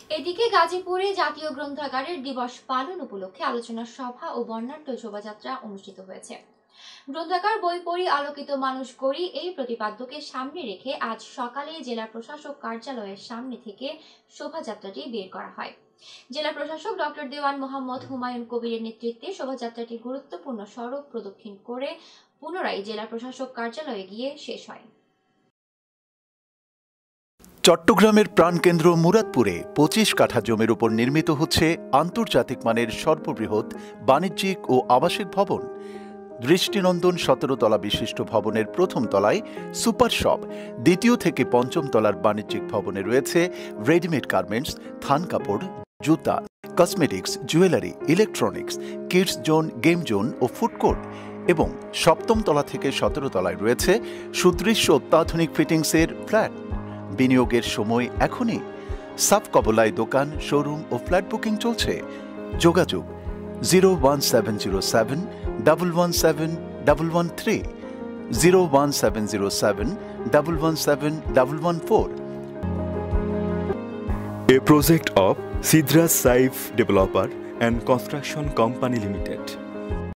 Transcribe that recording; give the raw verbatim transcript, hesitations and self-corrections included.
এদিকে গাজীপুরে জাতীয় গ্রন্থাগারের দিবস পালন উপলক্ষে আলোচনা সভা ও বর্ণাঢ্য শোভাযাত্রা অনুষ্ঠিত হয়েছে। গ্রন্থাগার বই পড়ি আলোকিত মানুষ গড়ি এই প্রতিপাদ্যকে সামনে রেখে আজ সকালে জেলা প্রশাসক কার্যালয়ের সামনে থেকে শোভাযাত্রাটি বের করা হয়। জেলা প্রশাসক ডক্টর দেওয়ান মোহাম্মদ হুমায়ুন কবিরের নেতৃত্বে শোভাযাত্রাটি গুরুত্বপূর্ণ সড়ক প্রদক্ষিণ করে পুনরায় জেলা প্রশাসক কার্যালয়ে গিয়ে শেষ হয়। চট্টগ্রামের প্রাণকেন্দ্র মুরাদপুরে পঁচিশ কাঠা জমির উপর নির্মিত হচ্ছে আন্তর্জাতিক মানের সর্ববৃহৎ বাণিজ্যিক ও আবাসিক ভবন। দৃষ্টিনন্দন সতেরো তলা বিশিষ্ট ভবনের প্রথম তলায় সুপার শপ, দ্বিতীয় থেকে পঞ্চম তলার বাণিজ্যিক ভবনে রয়েছে রেডিমেড গার্মেন্টস, থান কাপড়, জুতা, cosmetics, jewellery, electronics, kids zone, game zone ও ফুড কোর্ট এবং সপ্তম তলা থেকে সতেরো তলায় রয়েছে সুদৃশ্য অত্যাধুনিক ফিটিংসের ফ্ল্যাট। বিনিয়োগের সময় এখনই। সাব কবলায় দোকান, শোরুম ও ফ্ল্যাট বুকিং চলছে। যোগাযোগ zero one seven zero seven double one seven double one three, zero one seven zero seven double one seven double one four. A project of Sidra Saif Developer and Construction Company Limited.